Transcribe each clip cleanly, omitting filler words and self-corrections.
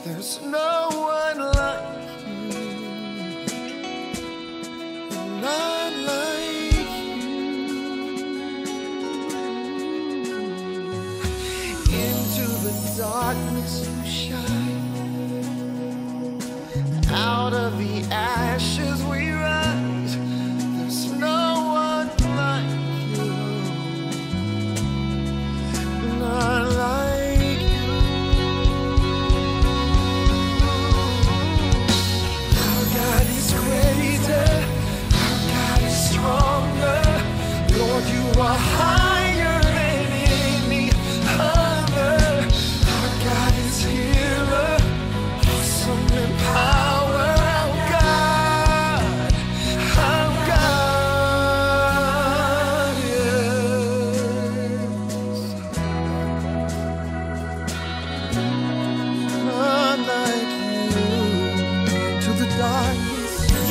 There's no one like you, none like you. Into the darkness you shine, out of the ashes we rise. There's no one like you, none like you. Our God is greater, our God is stronger. Lord, you are higher than any other. Our God is healer, awesome in power. Our God, yes. None like you. To the darkness you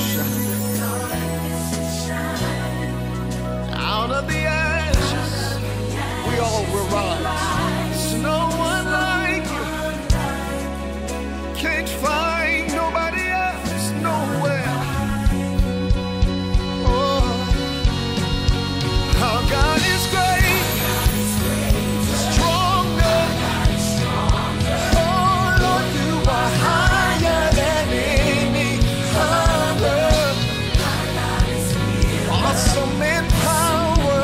shine, out of the ashes we all will rise. There's no one like you, can't find nobody else nowhere. Oh, our God is great, stronger. Oh Lord, you are higher than any other, awesome in power.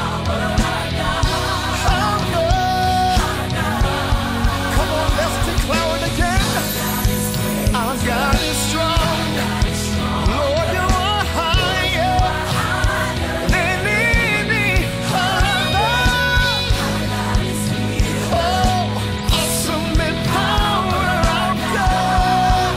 Our God, come on, let's declare it again. Our God is strong. Lord, you are higher than any other. Oh, awesome in power. Our God,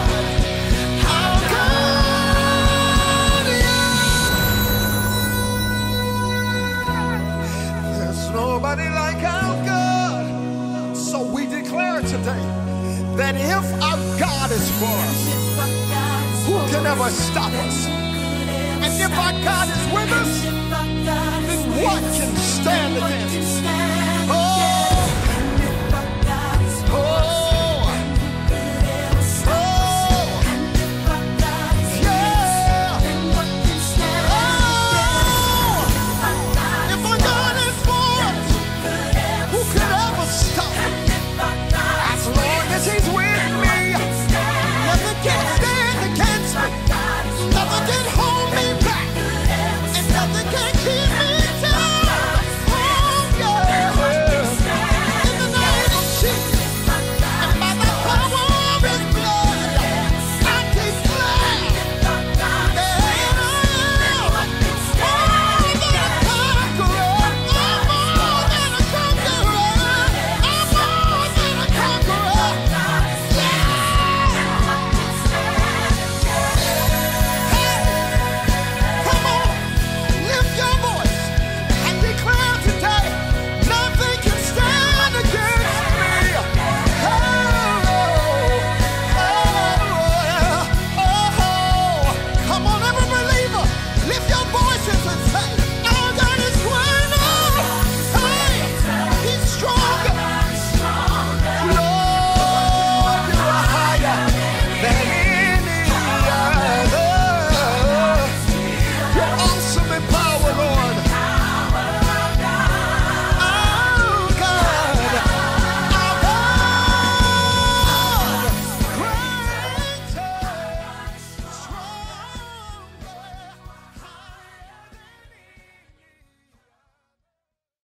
yeah. There's nobody like our God. So we declare today that if our God is for us, who can ever stop us? And if our God is with us, then what can stand against?